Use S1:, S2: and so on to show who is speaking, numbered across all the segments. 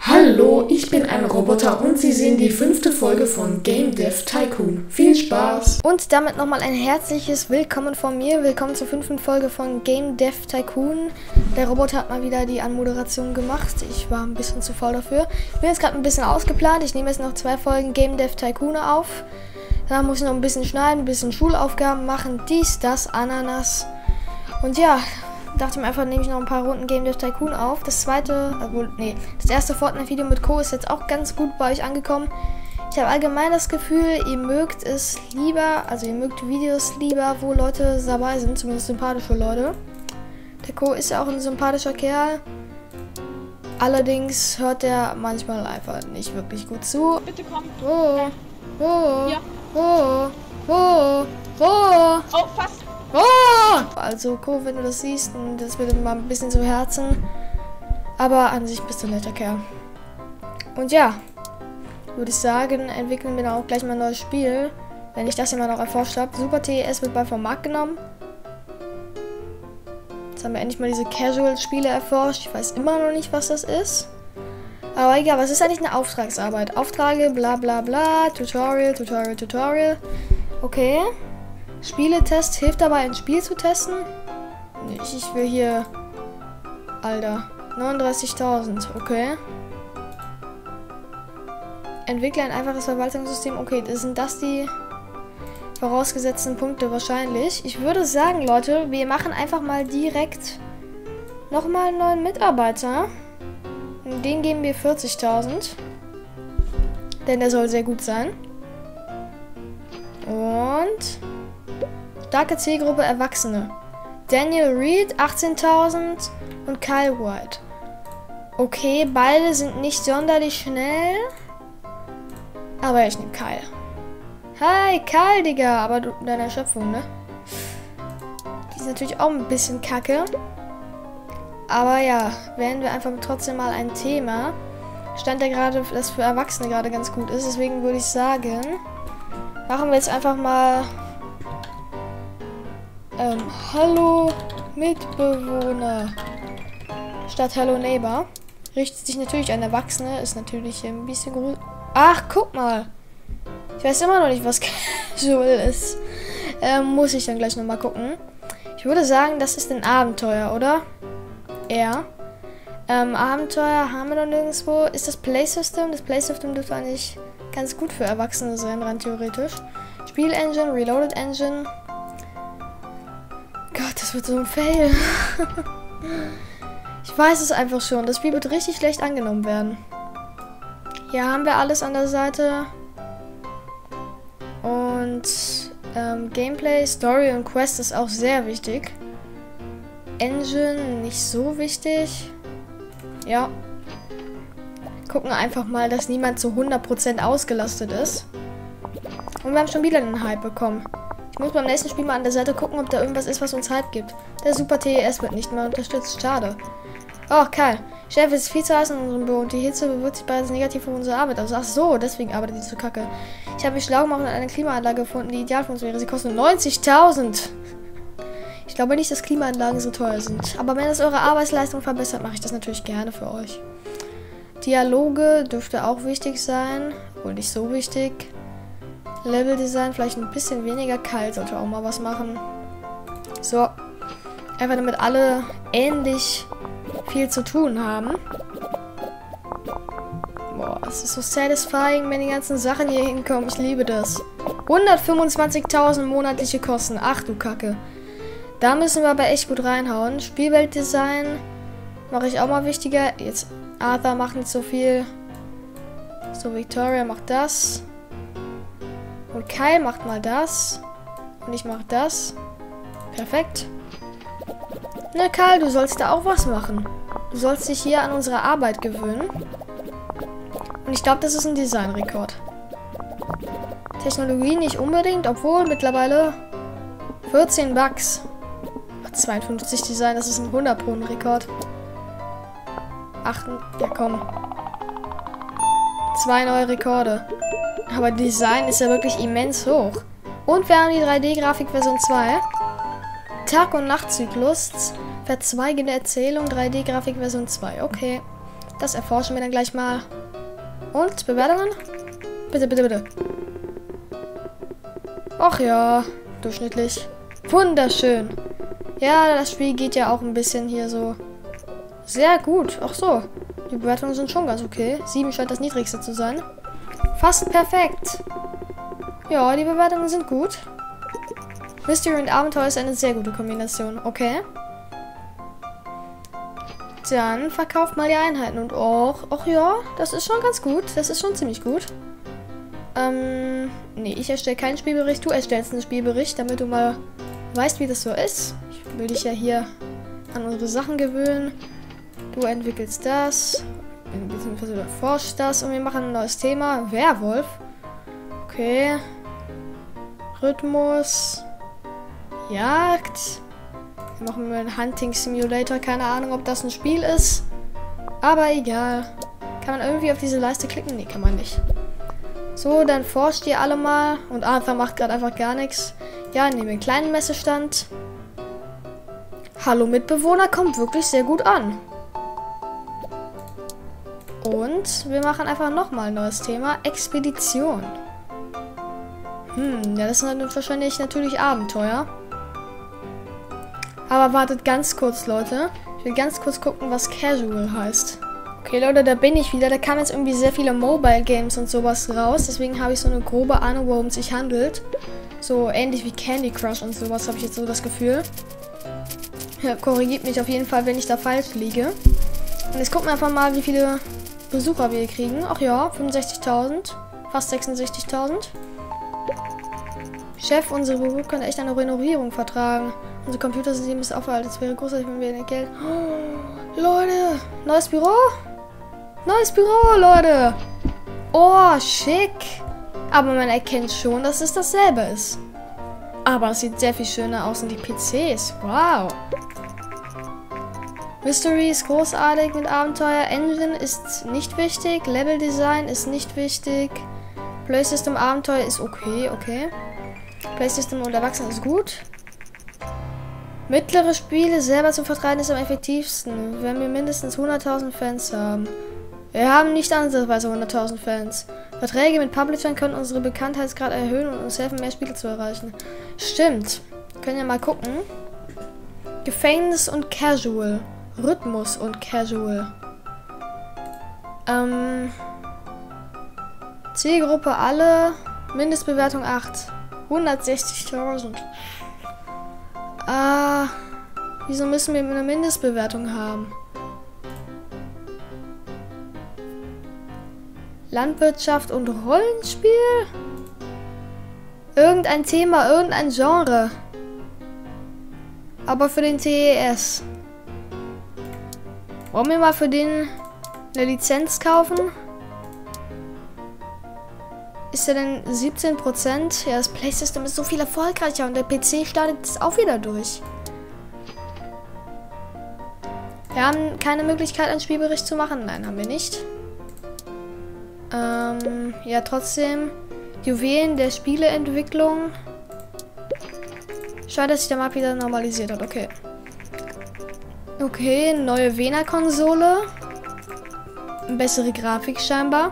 S1: Hallo, ich bin ein Roboter und Sie sehen die 5. Folge von Game Dev Tycoon. Viel Spaß!
S2: Und damit nochmal ein herzliches Willkommen von mir. Willkommen zur 5. Folge von Game Dev Tycoon. Der Roboter hat mal wieder die Anmoderation gemacht. Ich war ein bisschen zu faul dafür. Ich bin jetzt gerade ein bisschen ausgeplant. Ich nehme jetzt noch 2 Folgen Game Dev Tycoon auf. Danach muss ich noch ein bisschen schneiden, ein bisschen Schulaufgaben machen. Dies, das, Ananas. Und ja, dachte mir einfach, nehme ich noch ein paar Runden Game Dev Tycoon auf. Das erste Fortnite-Video mit Co. ist jetzt auch ganz gut bei euch angekommen. Ich habe allgemein das Gefühl, ihr mögt es lieber, also ihr mögt Videos lieber, wo Leute dabei sind, zumindest sympathische Leute. Der Co. ist ja auch ein sympathischer Kerl. Allerdings hört er manchmal einfach nicht wirklich gut zu.
S3: Bitte komm.
S2: Wo?
S3: Ja.
S2: Wo?
S3: Oh, fast.
S2: Oh! Also, Co, wenn du das siehst, das wird mal ein bisschen zu Herzen. Aber an sich bist du ein netter Kerl. Und ja, würde ich sagen, entwickeln wir dann auch gleich mal ein neues Spiel. Wenn ich das hier mal noch erforscht habe. Super TES wird bald vom Markt genommen. Jetzt haben wir endlich mal diese Casual-Spiele erforscht. Ich weiß immer noch nicht, was das ist. Aber egal, was ist eigentlich eine Auftragsarbeit? Aufträge, bla bla bla, Tutorial. Okay. Spieletest hilft dabei, ein Spiel zu testen. Ich will hier... Alter. 39.000. Okay. Entwickle ein einfaches Verwaltungssystem. Okay, sind das die vorausgesetzten Punkte wahrscheinlich. Ich würde sagen, Leute, wir machen einfach mal direkt nochmal einen neuen Mitarbeiter. Den geben wir 40.000. Denn der soll sehr gut sein. Und... starke Zielgruppe Erwachsene. Daniel Reed, 18.000 und Kyle White. Okay, beide sind nicht sonderlich schnell. Aber ich nehme Kyle. Hi, Kyle, Digga. Aber deine Erschöpfung, ne? Die ist natürlich auch ein bisschen kacke. Aber ja, wählen wir einfach trotzdem mal ein Thema. Stand ja gerade, das für Erwachsene gerade ganz gut ist. Deswegen würde ich sagen, machen wir jetzt einfach mal... Hallo Mitbewohner statt Hello Neighbor. Richtet sich natürlich an Erwachsene, ist natürlich ein bisschen gruselig. Ach, guck mal. Ich weiß immer noch nicht, was Casual ist. Muss ich dann gleich nochmal gucken. Ich würde sagen, das ist ein Abenteuer, oder? Ja. Abenteuer haben wir noch nirgendwo. Ist das Playsystem? Das Playsystem dürfte eigentlich ganz gut für Erwachsene sein, rein theoretisch. Spiel-Engine, Reloaded Engine. Gott, das wird so ein Fail. Ich weiß es einfach schon. Das Spiel wird richtig schlecht angenommen werden. Hier haben wir alles an der Seite. Und Gameplay, Story und Quest ist auch sehr wichtig. Engine nicht so wichtig. Ja. Gucken einfach mal, dass niemand zu 100% ausgelastet ist. Und wir haben schon wieder einen Hype bekommen. Ich muss beim nächsten Spiel mal an der Seite gucken, ob da irgendwas ist, was uns Hype gibt. Der Super TES wird nicht mehr unterstützt. Schade. Oh, Kyle. Chef, es ist viel zu heiß in unserem Büro und die Hitze bewirkt sich beides negativ auf unsere Arbeit aus. Ach so, deswegen arbeitet die so kacke. Ich habe mich schlau gemacht und eine Klimaanlage gefunden, die ideal für uns wäre. Sie kostet 90.000. Ich glaube nicht, dass Klimaanlagen so teuer sind. Aber wenn es eure Arbeitsleistung verbessert, mache ich das natürlich gerne für euch. Dialoge dürfte auch wichtig sein. Wohl nicht so wichtig. Leveldesign vielleicht ein bisschen weniger kalt, sollte auch mal was machen. So. Einfach damit alle ähnlich viel zu tun haben. Boah, es ist so satisfying, wenn die ganzen Sachen hier hinkommen. Ich liebe das. 125.000 monatliche Kosten. Ach du Kacke. Da müssen wir aber echt gut reinhauen. Spielweltdesign mache ich auch mal wichtiger. Jetzt Arthur macht nicht so viel. So, Victoria macht das. Und Kyle macht mal das. Und ich mache das. Perfekt. Na Kyle, du sollst da auch was machen. Du sollst dich hier an unsere Arbeit gewöhnen. Und ich glaube, das ist ein Designrekord. Technologie nicht unbedingt, obwohl mittlerweile 14 Bugs. 52 Design, das ist ein 100-Pro-Rekord. 8, ja komm. 2 neue Rekorde. Aber Design ist ja wirklich immens hoch. Und wir haben die 3D-Grafik Version 2. Tag- und Nachtzyklus. Verzweigende Erzählung 3D-Grafik Version 2. Okay. Das erforschen wir dann gleich mal. Und, Bewertungen? Bitte, bitte, bitte. Ach ja, durchschnittlich. Wunderschön. Ja, das Spiel geht ja auch ein bisschen hier so. Sehr gut. Ach so. Die Bewertungen sind schon ganz okay. 7 scheint das niedrigste zu sein. Fast perfekt. Ja, die Bewertungen sind gut. Mystery und Abenteuer ist eine sehr gute Kombination. Okay. Dann verkauft mal die Einheiten und auch. Ach ja, das ist schon ganz gut. Das ist schon ziemlich gut. Nee, ich erstelle keinen Spielbericht. Du erstellst einen Spielbericht, damit du mal weißt, wie das so ist. Ich will dich ja hier an unsere Sachen gewöhnen. Du entwickelst das. Beziehungsweise du erforschst das. Und wir machen ein neues Thema. Werwolf. Okay. Rhythmus. Jagd. Wir machen einen Hunting Simulator. Keine Ahnung, ob das ein Spiel ist. Aber egal. Kann man irgendwie auf diese Leiste klicken? Nee, kann man nicht. So, dann forscht ihr alle mal. Und Arthur macht gerade einfach gar nichts. Ja, nehmen wir einen kleinen Messestand. Hallo Mitbewohner kommt wirklich sehr gut an. Und wir machen einfach nochmal ein neues Thema. Expedition. Ja, das ist wahrscheinlich natürlich Abenteuer. Aber wartet ganz kurz, Leute. Ich will ganz kurz gucken, was Casual heißt. Okay, Leute, da bin ich wieder. Da kamen jetzt irgendwie sehr viele Mobile Games und sowas raus. Deswegen habe ich so eine grobe Ahnung, worum es sich handelt. So ähnlich wie Candy Crush und sowas, habe ich jetzt so das Gefühl. Ja, korrigiert mich auf jeden Fall, wenn ich da falsch liege. Und jetzt gucken wir einfach mal, wie viele Besucher wir hier kriegen. Ach ja, 65.000. Fast 66.000. Chef, unsere Büro könnte echt eine Renovierung vertragen. Unser Computersystem ist aufgehalten. Es wäre großartig, wenn wir Geld... Oh, Leute, neues Büro? Neues Büro, Leute. Oh, schick. Aber man erkennt schon, dass es dasselbe ist. Aber es sieht sehr viel schöner aus in die PCs. Wow. Mystery ist großartig mit Abenteuer. Engine ist nicht wichtig. Level Design ist nicht wichtig. Playsystem Abenteuer ist okay, okay. Playsystem und Erwachsene ist gut. Mittlere Spiele selber zu vertreiben ist am effektivsten, wenn wir mindestens 100.000 Fans haben. Wir haben nicht ansatzweise 100.000 Fans. Verträge mit Publishern können unsere Bekanntheitsgrad erhöhen und uns helfen, mehr Spiele zu erreichen. Stimmt. Können ja mal gucken. Gefängnis und Casual. Rhythmus und Casual. Zielgruppe alle. Mindestbewertung 8. 160.000. Wieso müssen wir eine Mindestbewertung haben? Landwirtschaft und Rollenspiel? Irgendein Thema, irgendein Genre. Aber für den TES. Wollen wir mal für den eine Lizenz kaufen? Ist er denn 17%? Ja, das Playsystem ist so viel erfolgreicher und der PC startet es auch wieder durch. Wir haben keine Möglichkeit, einen Spielbericht zu machen. Nein, haben wir nicht. Ja, trotzdem. Juwelen der Spieleentwicklung. Schade, dass sich der Markt wieder normalisiert hat. Okay. Okay, neue Vena-Konsole. Bessere Grafik scheinbar.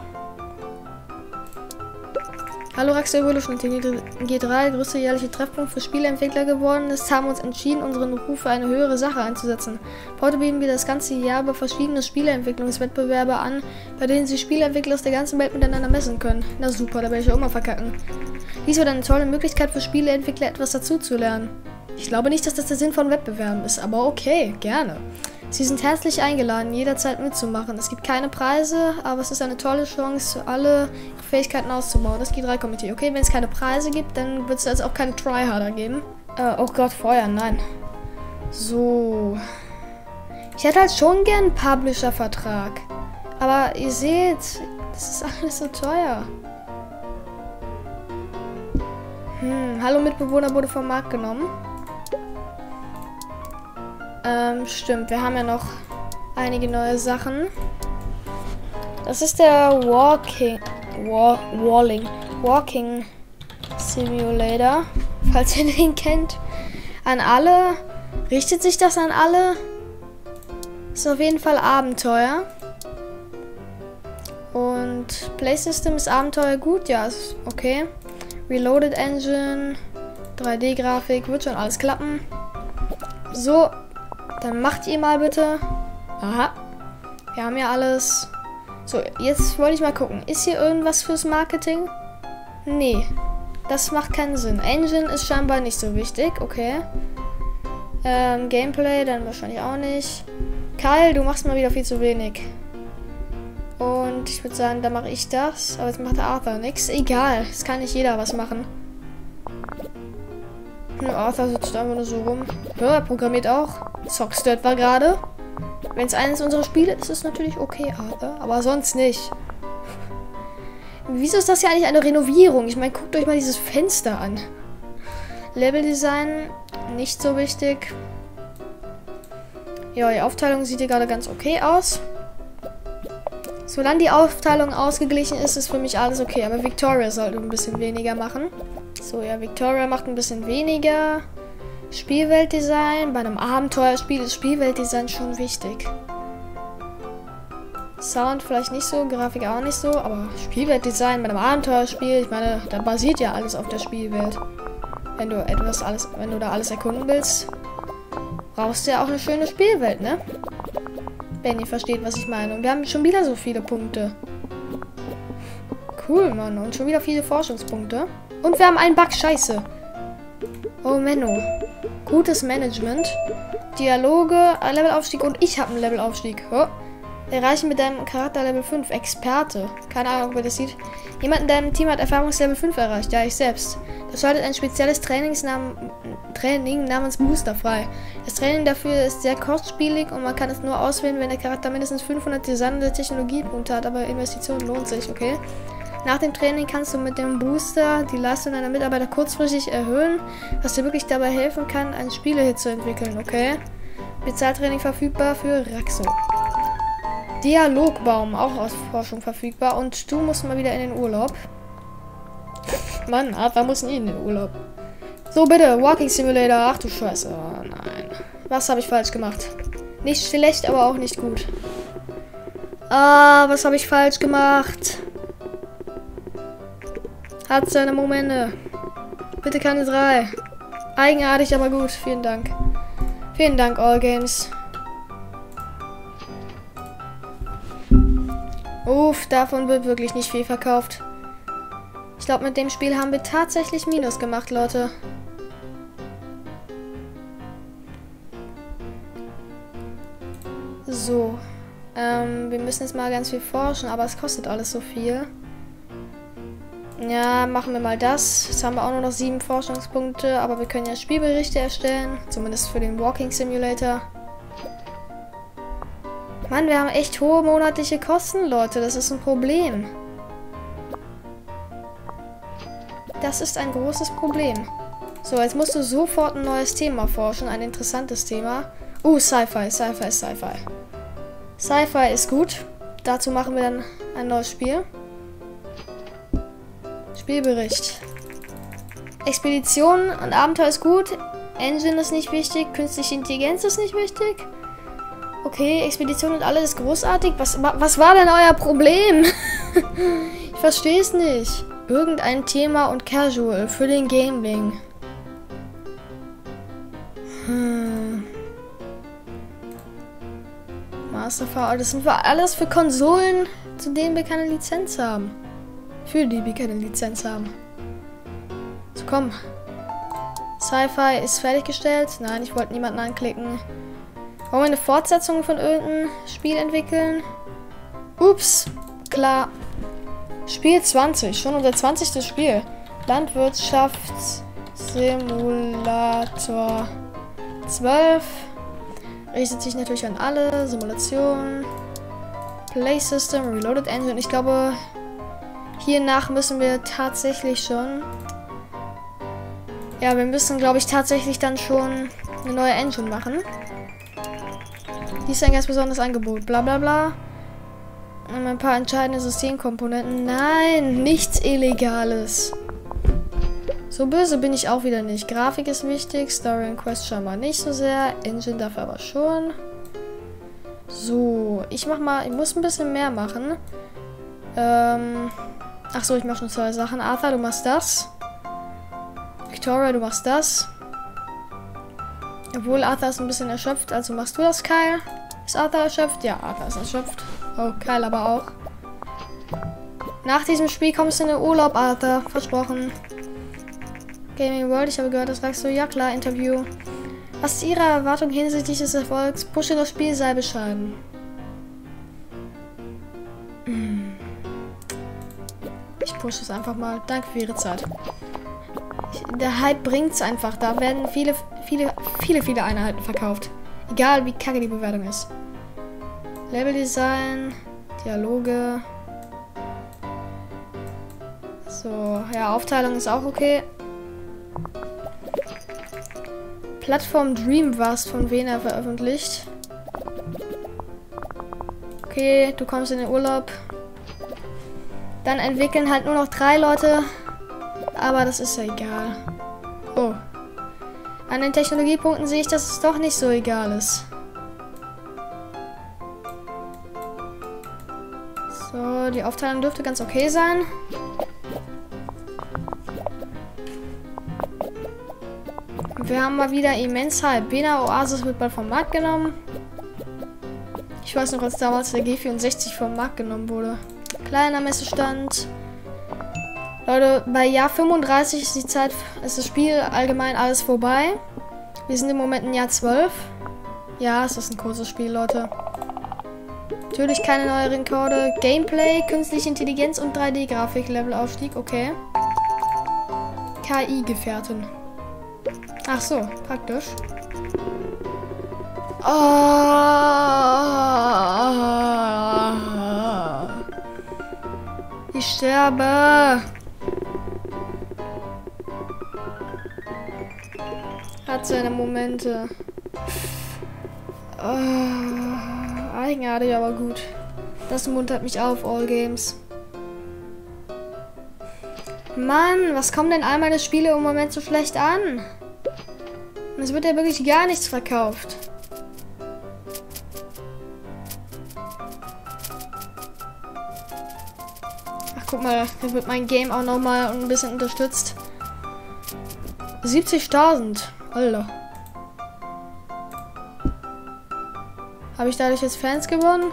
S2: Hallo Raxel Evolution, G3, größte jährliche Treffpunkt für Spieleentwickler geworden ist, haben uns entschieden, unseren Ruf für eine höhere Sache einzusetzen. Heute bieten wir das ganze Jahr über verschiedene Spieleentwicklungswettbewerbe an, bei denen sich Spieleentwickler aus der ganzen Welt miteinander messen können. Na super, da werde ich auch mal verkacken. Dies wird eine tolle Möglichkeit für Spieleentwickler, etwas dazuzulernen. Ich glaube nicht, dass das der Sinn von Wettbewerben ist, aber okay, gerne. Sie sind herzlich eingeladen, jederzeit mitzumachen. Es gibt keine Preise, aber es ist eine tolle Chance für alle, ihre Fähigkeiten auszubauen. Das G3-Komitee. Okay, wenn es keine Preise gibt, dann wird es jetzt auch keine Tryharder geben. Oh Gott, Feuer, nein. So. Ich hätte halt schon gern einen Publisher-Vertrag. Aber ihr seht, das ist alles so teuer. Hallo Mitbewohner wurde vom Markt genommen. Stimmt, wir haben ja noch einige neue Sachen. Das ist der Walking Simulator, falls ihr den kennt. An alle. Richtet sich das an alle? Ist auf jeden Fall Abenteuer. Und Play System ist Abenteuer gut, ja, ist okay. Reloaded Engine, 3D-Grafik, wird schon alles klappen. So, dann macht ihr mal bitte. Aha, wir haben ja alles. So, jetzt wollte ich mal gucken. Ist hier irgendwas fürs Marketing? Nee, das macht keinen Sinn. Engine ist scheinbar nicht so wichtig, okay. Gameplay dann wahrscheinlich auch nicht. Kyle, du machst mal wieder viel zu wenig. Und ich würde sagen, dann mache ich das. Aber jetzt macht der Arthur nichts. Egal, es kann nicht jeder was machen. Arthur sitzt einfach nur so rum. Ja, er programmiert auch. Zockstört war gerade. Wenn es eines unserer Spiele ist, ist es natürlich okay, Arthur. Aber sonst nicht. Wieso ist das ja eigentlich eine Renovierung? Ich meine, guckt euch mal dieses Fenster an. Leveldesign, nicht so wichtig. Ja, die Aufteilung sieht hier gerade ganz okay aus. Solange die Aufteilung ausgeglichen ist, ist für mich alles okay. Aber Victoria sollte ein bisschen weniger machen. So, ja, Victoria macht ein bisschen weniger. Spielweltdesign. Bei einem Abenteuerspiel ist Spielweltdesign schon wichtig. Sound vielleicht nicht so, Grafik auch nicht so, aber Spielweltdesign bei einem Abenteuerspiel, ich meine, da basiert ja alles auf der Spielwelt. Wenn du da alles erkunden willst, brauchst du ja auch eine schöne Spielwelt, ne? Wenn ihr versteht, was ich meine. Und wir haben schon wieder so viele Punkte. Cool, Mann. Und schon wieder viele Forschungspunkte. Und wir haben einen Bug. Scheiße. Oh, Menno. Gutes Management. Dialoge, Levelaufstieg und ich habe einen Levelaufstieg. Oh. Erreichen mit deinem Charakter Level 5. Experte. Keine Ahnung, wer das sieht. Jemand in deinem Team hat Erfahrungslevel 5 erreicht. Ja, ich selbst. Das schaltet ein spezielles Training namens Booster frei. Das Training dafür ist sehr kostspielig und man kann es nur auswählen, wenn der Charakter mindestens 500 gesandte Technologiepunkte hat, aber Investition lohnt sich, okay? Nach dem Training kannst du mit dem Booster die Leistung deiner Mitarbeiter kurzfristig erhöhen, was dir wirklich dabei helfen kann, einen Spielehit zu entwickeln, okay? Bezahltraining verfügbar für Raxo. Dialogbaum, auch aus Forschung verfügbar. Und du musst mal wieder in den Urlaub. Mann, Arthur muss nie in den Urlaub. So, bitte, Walking Simulator. Ach du Scheiße. Oh, nein. Was habe ich falsch gemacht? Nicht schlecht, aber auch nicht gut. Ah, was habe ich falsch gemacht? Hat seine Momente. Bitte keine 3. Eigenartig, aber gut. Vielen Dank. Vielen Dank, All Games. Uff, davon wird wirklich nicht viel verkauft. Ich glaube, mit dem Spiel haben wir tatsächlich Minus gemacht, Leute. So. Wir müssen jetzt mal ganz viel forschen, aber es kostet alles so viel. Ja, machen wir mal das. Jetzt haben wir auch nur noch 7 Forschungspunkte, aber wir können ja Spielberichte erstellen. Zumindest für den Walking Simulator. Mann, wir haben echt hohe monatliche Kosten, Leute. Das ist ein Problem. Das ist ein großes Problem. So, jetzt musst du sofort ein neues Thema forschen. Ein interessantes Thema. Sci-Fi. Sci-Fi ist Sci-Fi. Sci-Fi ist gut. Dazu machen wir dann ein neues Spiel. Spielbericht. Expedition und Abenteuer ist gut. Engine ist nicht wichtig. Künstliche Intelligenz ist nicht wichtig. Okay, Expedition und alles ist großartig. Was war denn euer Problem? Ich verstehe es nicht. Irgendein Thema und Casual für den Gaming. Master VR, das sind alles für Konsolen, zu denen wir keine Lizenz haben. Für die wir keine Lizenz haben. So, komm. Sci-Fi ist fertiggestellt. Nein, ich wollte niemanden anklicken. Wollen wir eine Fortsetzung von irgendeinem Spiel entwickeln? Ups, klar. Spiel 20, schon unser 20. Spiel. Landwirtschaftssimulator 12. Richtet sich natürlich an alle. Simulation. Play System, Reloaded Engine. Ich glaube, hiernach müssen wir tatsächlich schon... Ja, wir müssen, glaube ich, tatsächlich dann schon eine neue Engine machen. Dies ist ein ganz besonderes Angebot. Bla bla bla. Und ein paar entscheidende Systemkomponenten. Nein, nichts Illegales. So böse bin ich auch wieder nicht. Grafik ist wichtig. Story und Quest scheinbar nicht so sehr. Engine dafür aber schon. So, ich muss ein bisschen mehr machen. Ach so, ich mache schon 2 Sachen. Arthur, du machst das. Victoria, du machst das. Obwohl Arthur ist ein bisschen erschöpft, also machst du das, Kyle. Ist Arthur erschöpft? Ja, Arthur ist erschöpft. Oh, Kyle aber auch. Nach diesem Spiel kommst du in den Urlaub, Arthur. Versprochen. Gaming World, ich habe gehört, das sagst du. Ja klar, Interview. Was ist Ihre Erwartung hinsichtlich des Erfolgs? Pushe das Spiel, sei bescheiden. Ich pushe es einfach mal. Danke für Ihre Zeit. Der Hype bringt's einfach. Da werden viele Einheiten verkauft. Egal wie kacke die Bewertung ist. Leveldesign, Dialoge. So, ja, Aufteilung ist auch okay. Plattform Dreamcast von Vena veröffentlicht. Okay, du kommst in den Urlaub. Dann entwickeln halt nur noch 3 Leute. Aber das ist ja egal. Oh. An den Technologiepunkten sehe ich, dass es doch nicht so egal ist. So, die Aufteilung dürfte ganz okay sein. Wir haben mal wieder immens Hype. Vena Oasis wird bald vom Markt genommen. Ich weiß noch, als damals der G64 vom Markt genommen wurde. Kleiner Messestand. Leute, bei Jahr 35 ist die Zeit, ist das Spiel allgemein alles vorbei. Wir sind im Moment in Jahr 12. Ja, es ist ein kurzes Spiel, Leute. Natürlich keine neuen Rekorde. Gameplay, künstliche Intelligenz und 3D-Grafik-Level-Aufstieg, okay. KI-Gefährten. Ach so, praktisch. Ich sterbe. Hat seine Momente. Eigenartig, aber gut. Das muntert mich auf, All Games. Mann, was kommen denn all meine Spiele im Moment so schlecht an? Und es wird ja wirklich gar nichts verkauft. Ach, guck mal, da wird mein Game auch nochmal ein bisschen unterstützt. 70.000. Alter. Habe ich dadurch jetzt Fans gewonnen?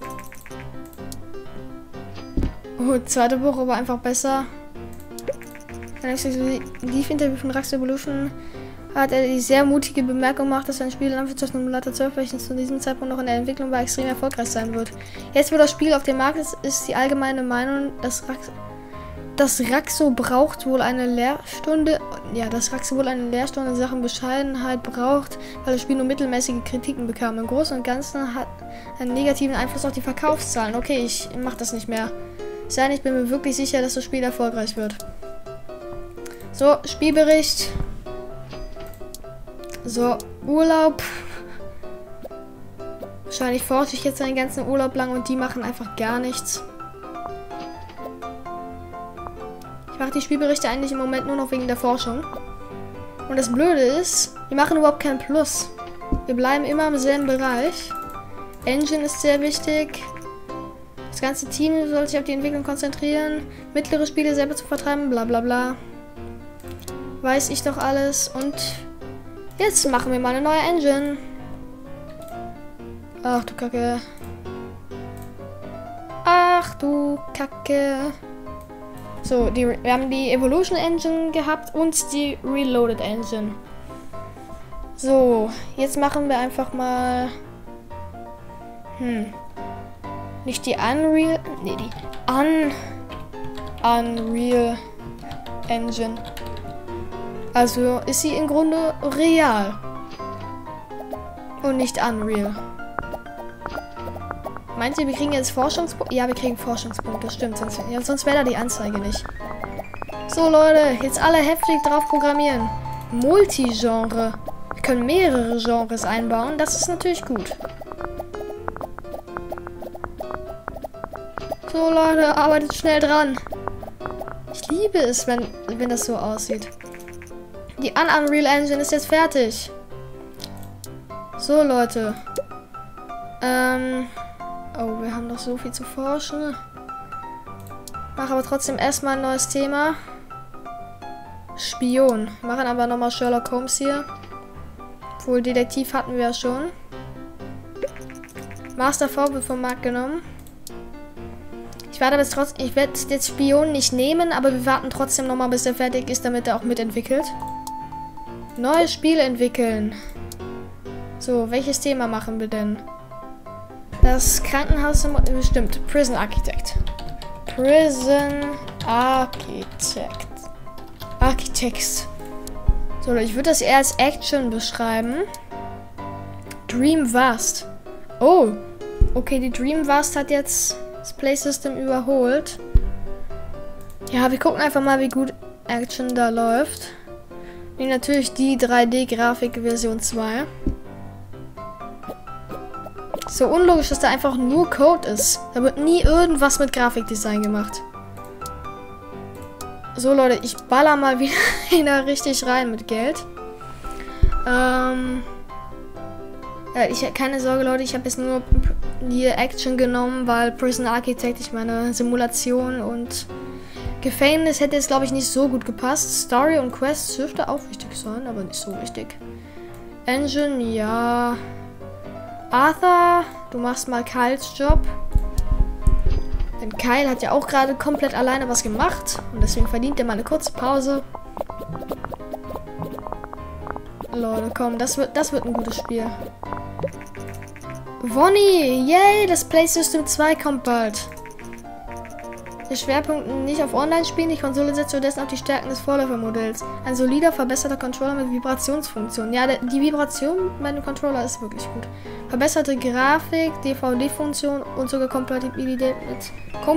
S2: Oh, zweite Woche war einfach besser. Ein Exklusiv-Interview von Rax Evolution hat er die sehr mutige Bemerkung gemacht, dass sein Spiel Landwirtschaftssimulator 12, welches zu diesem Zeitpunkt noch in der Entwicklung war, extrem erfolgreich sein wird. Jetzt, wo das Spiel auf dem Markt ist die allgemeine Meinung, dass Raxo braucht wohl eine Lehrstunde. Ja, dass Raxo wohl eine Lehrstunde in Sachen Bescheidenheit braucht, weil das Spiel nur mittelmäßige Kritiken bekam. Im Großen und Ganzen hat einen negativen Einfluss auf die Verkaufszahlen. Okay, ich mach das nicht mehr. Ich bin mir wirklich sicher, dass das Spiel erfolgreich wird. So, Spielbericht. So, Urlaub. Wahrscheinlich forsche ich jetzt einen ganzen Urlaub lang und die machen einfach gar nichts. Ich mache die Spielberichte eigentlich im Moment nur noch wegen der Forschung. Und das Blöde ist, wir machen überhaupt kein Plus. Wir bleiben immer im selben Bereich. Engine ist sehr wichtig. Das ganze Team soll sich auf die Entwicklung konzentrieren. Mittlere Spiele selber zu vertreiben, bla bla bla. Weiß ich doch alles. Und jetzt machen wir mal eine neue Engine. Ach du Kacke. Ach du Kacke. So, wir haben die Evolution Engine gehabt und die Reloaded Engine. So, jetzt machen wir einfach mal... Nicht die Unreal... Nee, die Unreal Engine. Also ist sie im Grunde real. Und nicht Unreal. Meint ihr, wir kriegen jetzt Forschungspunkte? Ja, wir kriegen Forschungspunkte, stimmt. Sonst wäre da die Anzeige nicht. So, Leute, jetzt alle heftig drauf programmieren. Multigenre. Wir können mehrere Genres einbauen. Das ist natürlich gut. So, Leute, arbeitet schnell dran. Ich liebe es, wenn das so aussieht. Die Unreal Engine ist jetzt fertig. So, Leute. Oh, wir haben noch so viel zu forschen. Mache aber trotzdem erstmal ein neues Thema. Spion. Machen aber nochmal Sherlock Holmes hier. Obwohl Detektiv hatten wir ja schon. Master V wird vom Markt genommen. Ich werde bis trotzdem. Ich werde jetzt Spion nicht nehmen, aber wir warten trotzdem nochmal, bis er fertig ist, damit er auch mitentwickelt. Neues Spiel entwickeln. So, welches Thema machen wir denn? Das Krankenhaus im... Bestimmt. Prison Architect. Prison Architect. Architects. So, ich würde das eher als Action beschreiben. Dream Vast. Oh. Okay, die Dream Vast hat jetzt das Play System überholt. Ja, wir gucken einfach mal, wie gut Action da läuft. Nehmen natürlich die 3D-Grafik Version 2. So unlogisch, dass da einfach nur Code ist. Da wird nie irgendwas mit Grafikdesign gemacht. So Leute, ich baller mal wieder richtig rein mit Geld. Keine Sorge Leute, ich habe jetzt nur die Action genommen, weil Prison Architect, ich meine Simulation und Gefängnis hätte jetzt glaube ich nicht so gut gepasst. Story und Quest dürfte auch wichtig sein, aber nicht so wichtig. Engine, ja. Arthur, du machst mal Kyles Job. Denn Kyle hat ja auch gerade komplett alleine was gemacht. Und deswegen verdient er mal eine kurze Pause. Leute, komm, das wird ein gutes Spiel. Wonny, yay, das Play System 2 kommt bald. Der Schwerpunkt nicht auf Online-Spielen, die Konsole setzt stattdessen auf die Stärken des Vorläufermodells. Ein solider, verbesserter Controller mit Vibrationsfunktion. Ja, die Vibration bei dem Controller ist wirklich gut. Verbesserte Grafik, DVD-Funktion und sogar Kompatibilität mit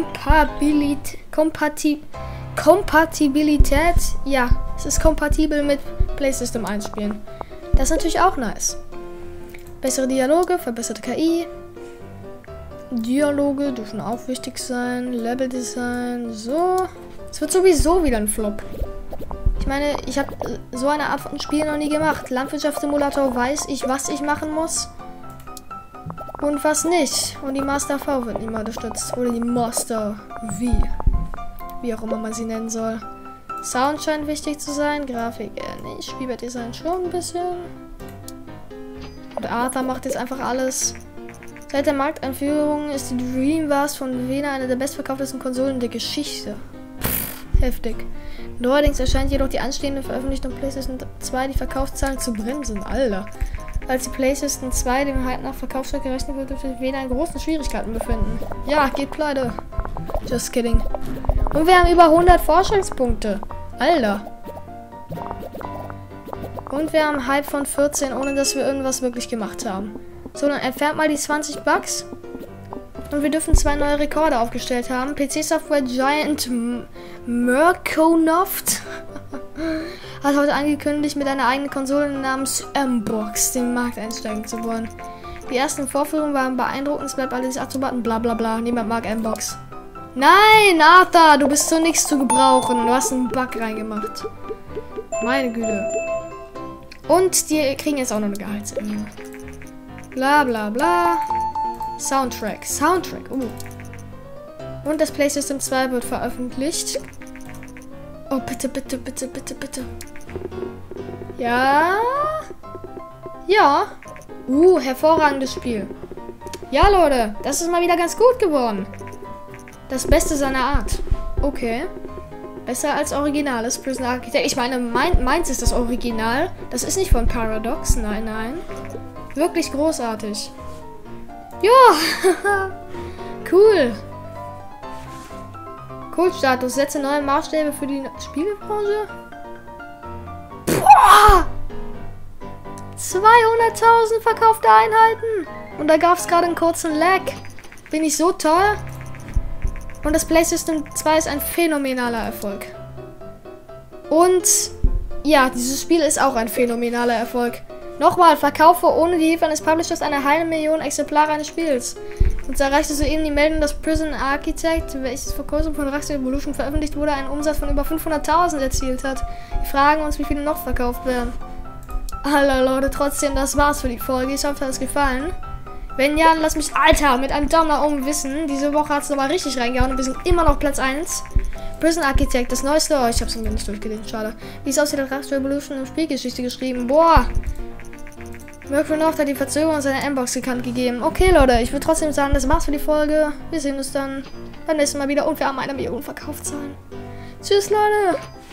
S2: Kompatibilität. Ja, es ist kompatibel mit Play System 1 Spielen. Das ist natürlich auch nice. Bessere Dialoge, verbesserte KI. Dialoge dürfen auch wichtig sein. Leveldesign, so. Es wird sowieso wieder ein Flop. Ich meine, ich habe so eine Art von Spiel noch nie gemacht. Landwirtschaftssimulator weiß ich, was ich machen muss. Und was nicht. Und die Master V wird nicht mal unterstützt. Oder die Master V. Wie auch immer man sie nennen soll. Sound scheint wichtig zu sein. Grafik nicht. Spielwertdesign schon ein bisschen. Und Arthur macht jetzt einfach alles. Seit der Markteinführung ist die Dream Vast von Vena eine der bestverkauftesten Konsolen der Geschichte. Pff, heftig. Neuerdings erscheint jedoch die anstehende Veröffentlichung PlayStation 2 die Verkaufszahlen zu bremsen. Alter. Als die PlayStation 2 dem Hype nach Verkaufsstart gerechnet wird, dürfte Vena in großen Schwierigkeiten befinden. Ja, geht pleite. Just kidding. Und wir haben über 100 Forschungspunkte. Alter. Und wir haben Hype von 14, ohne dass wir irgendwas wirklich gemacht haben. So, dann entfernt mal die 20 Bugs. Und wir dürfen 2 neue Rekorde aufgestellt haben. PC-Software Giant Merconoft hat heute angekündigt, mit einer eigenen Konsole namens M-Box den Markt einsteigen zu wollen. Die ersten Vorführungen waren beeindruckend, es bleibt alles abzuwarten, bla bla bla. Niemand mag M-Box. Nein, Arthur, du bist so nichts zu gebrauchen. Du hast einen Bug reingemacht. Meine Güte. Und die kriegen jetzt auch noch eine Gehaltserhöhung. Bla bla bla. Soundtrack. Und das Play System 2 wird veröffentlicht. Oh, bitte, bitte, bitte, bitte, bitte. Ja. Ja. Hervorragendes Spiel. Ja, Leute. Das ist mal wieder ganz gut geworden. Das Beste seiner Art. Okay. Besser als originales Prison Architect. Ich meine, meins ist das Original. Das ist nicht von Paradox. Nein, nein. Wirklich großartig. Ja. Cool. Kultstatus. Setze neue Maßstäbe für die Spielebranche. Boah! 200.000 verkaufte Einheiten. Und da gab es gerade einen kurzen Lag. Bin ich so toll? Und das Play System 2 ist ein phänomenaler Erfolg. Und ja, dieses Spiel ist auch ein phänomenaler Erfolg. Nochmal, verkaufe ohne die Hilfe eines Publishers 1.500.000 Exemplare eines Spiels. Uns erreichte soeben die Meldung, dass Prison Architect, welches vor kurzem von Rockstar Evolution veröffentlicht wurde, einen Umsatz von über 500.000 erzielt hat. Wir fragen uns, wie viele noch verkauft werden. Alter Leute, trotzdem, das war's für die Folge. Ich hoffe, es hat euch gefallen. Wenn ja, lass mich, Alter, mit einem Daumen nach oben wissen. Diese Woche hat es nochmal richtig reingehauen und wir sind immer noch Platz 1. Prison Architect, das neueste. Oh, ich hab's noch nicht durchgelesen, schade. Wie es aussieht, hat Rust Revolution und Spielgeschichte geschrieben. Boah. Mercury North hat die Verzögerung seiner M-Box bekannt gegeben. Okay, Leute, ich würde trotzdem sagen, das war's für die Folge. Wir sehen uns dann beim nächsten Mal wieder und wir haben 1 Million Verkaufszahlen. Tschüss, Leute.